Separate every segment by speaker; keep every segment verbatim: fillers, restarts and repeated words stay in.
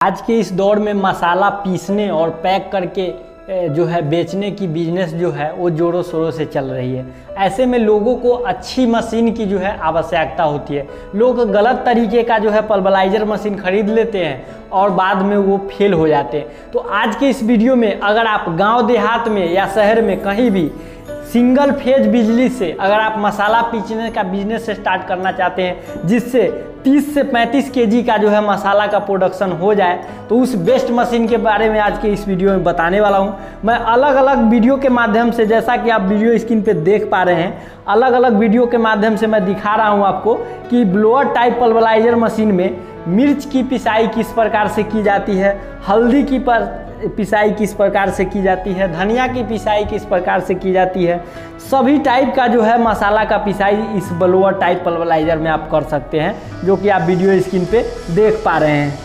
Speaker 1: आज के इस दौर में मसाला पीसने और पैक करके जो है बेचने की बिजनेस जो है वो जोरों शोरों से चल रही है। ऐसे में लोगों को अच्छी मशीन की जो है आवश्यकता होती है। लोग गलत तरीके का जो है पल्वराइजर मशीन खरीद लेते हैं और बाद में वो फेल हो जाते हैं। तो आज के इस वीडियो में अगर आप गांव देहात में या शहर में कहीं भी सिंगल फेज बिजली से अगर आप मसाला पीसने का बिजनेस स्टार्ट करना चाहते हैं जिससे तीस से पैंतीस केजी का जो है मसाला का प्रोडक्शन हो जाए, तो उस बेस्ट मशीन के बारे में आज के इस वीडियो में बताने वाला हूं। मैं अलग अलग वीडियो के माध्यम से, जैसा कि आप वीडियो स्क्रीन पे देख पा रहे हैं, अलग अलग वीडियो के माध्यम से मैं दिखा रहा हूं आपको कि ब्लोअर टाइप पल्वराइजर मशीन में मिर्च की पिसाई किस प्रकार से की जाती है, हल्दी की पर पिसाई किस प्रकार से की जाती है, धनिया की पिसाई किस प्रकार से की जाती है। सभी टाइप का जो है मसाला का पिसाई इस ब्लोअर टाइप पल्वराइजर में आप कर सकते हैं, जो कि आप वीडियो स्क्रीन पे देख पा रहे हैं।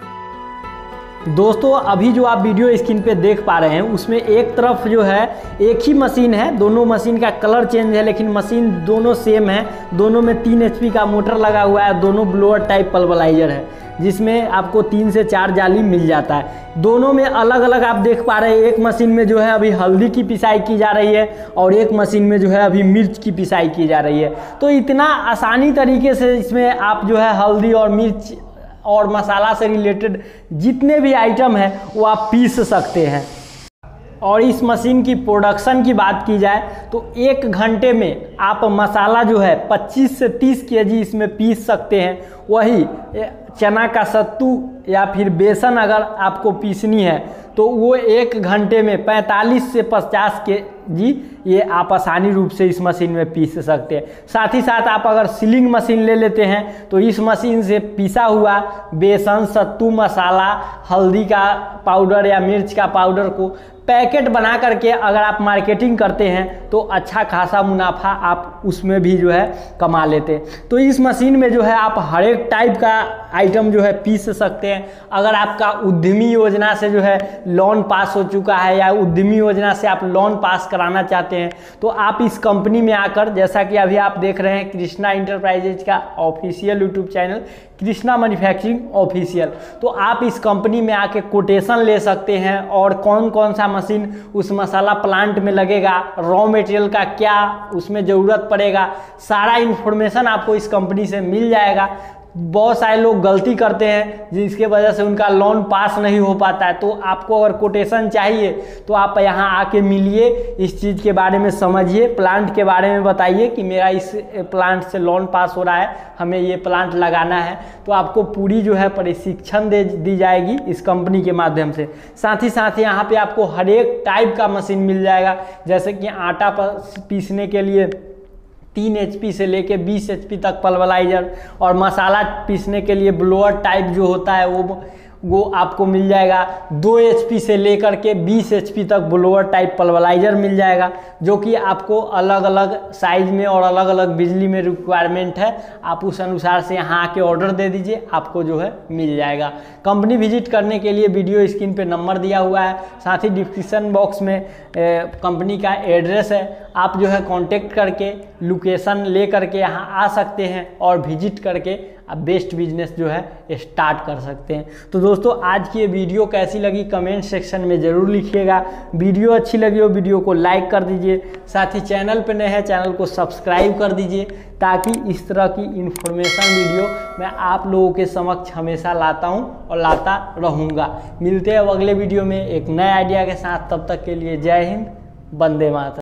Speaker 1: दोस्तों अभी जो आप वीडियो स्क्रीन पे देख पा रहे हैं उसमें एक तरफ जो है एक ही मशीन है, दोनों मशीन का कलर चेंज है लेकिन मशीन दोनों सेम है। दोनों में तीन एच पी का मोटर लगा हुआ है, दोनों ब्लोअर टाइप पल्वराइजर है जिसमें आपको तीन से चार जाली मिल जाता है। दोनों में अलग अलग आप देख पा रहे हैं, एक मशीन में जो है अभी हल्दी की पिसाई की जा रही है और एक मशीन में जो है अभी मिर्च की पिसाई की जा रही है। तो इतना आसानी तरीके से इसमें आप जो है हल्दी और मिर्च और मसाला से रिलेटेड जितने भी आइटम है वो आप पीस सकते हैं। और इस मशीन की प्रोडक्शन की बात की जाए तो एक घंटे में आप मसाला जो है पच्चीस से तीस केजी इसमें पीस सकते हैं। वही चना का सत्तू या फिर बेसन अगर आपको पीसनी है तो वो एक घंटे में पैंतालीस से पचास केजी ये आप आसानी रूप से इस मशीन में पीस सकते हैं। साथ ही साथ आप अगर सीलिंग मशीन ले लेते हैं तो इस मशीन से पिसा हुआ बेसन, सत्तू, मसाला, हल्दी का पाउडर या मिर्च का पाउडर को पैकेट बना करके अगर आप मार्केटिंग करते हैं तो अच्छा खासा मुनाफा आप उसमें भी जो है कमा लेते हैं। तो इस मशीन में जो है आप हर एक टाइप का आइटम जो है पीस सकते हैं। अगर आपका उद्यमी योजना से जो है लोन पास हो चुका है या उद्यमी योजना से आप लोन पास कराना चाहते हैं तो आप इस कंपनी में आकर, जैसा कि अभी आप देख रहे हैं कृष्णा इंटरप्राइजेज का official YouTube channel Krishna manufacturing official, तो आप इस कंपनी में आके कोटेशन ले सकते हैं और कौन कौन सा मशीन उस मसाला प्लांट में लगेगा, रॉ मटेरियल का क्या उसमें ज़रूरत पड़ेगा, सारा इन्फॉर्मेशन आपको इस कंपनी से मिल जाएगा। बहुत सारे लोग गलती करते हैं जिसके वजह से उनका लोन पास नहीं हो पाता है। तो आपको अगर कोटेशन चाहिए तो आप यहाँ आके मिलिए, इस चीज़ के बारे में समझिए, प्लांट के बारे में बताइए कि मेरा इस प्लांट से लोन पास हो रहा है, हमें ये प्लांट लगाना है। तो आपको पूरी जो है प्रशिक्षण दे दी जाएगी इस कंपनी के माध्यम से। साथ ही साथ यहाँ पे आपको हर एक टाइप का मशीन मिल जाएगा, जैसे कि आटा पीसने के लिए तीन एच पी से लेके बीस एच पी तक पल्वराइजर और मसाला पीसने के लिए ब्लोअर टाइप जो होता है वो वो आपको मिल जाएगा। दो एच पी से लेकर के बीस एच पी तक ब्लोअर टाइप पल्वराइजर मिल जाएगा, जो कि आपको अलग अलग साइज में और अलग अलग बिजली में रिक्वायरमेंट है। आप उस अनुसार से यहाँ आके ऑर्डर दे दीजिए, आपको जो है मिल जाएगा। कंपनी विजिट करने के लिए वीडियो स्क्रीन पे नंबर दिया हुआ है, साथ ही डिस्क्रिप्शन बॉक्स में कंपनी का एड्रेस है। आप जो है कांटेक्ट करके लोकेशन ले करके यहाँ आ सकते हैं और विजिट करके आप बेस्ट बिजनेस जो है स्टार्ट कर सकते हैं। तो दोस्तों आज की ये वीडियो कैसी लगी कमेंट सेक्शन में ज़रूर लिखिएगा। वीडियो अच्छी लगी हो वीडियो को लाइक कर दीजिए, साथ ही चैनल पे नए हैं चैनल को सब्सक्राइब कर दीजिए, ताकि इस तरह की इन्फॉर्मेशन वीडियो मैं आप लोगों के समक्ष हमेशा लाता हूं और लाता रहूँगा। मिलते हैं अगले वीडियो में एक नए आइडिया के साथ, तब तक के लिए जय हिंद, वंदे मातरम।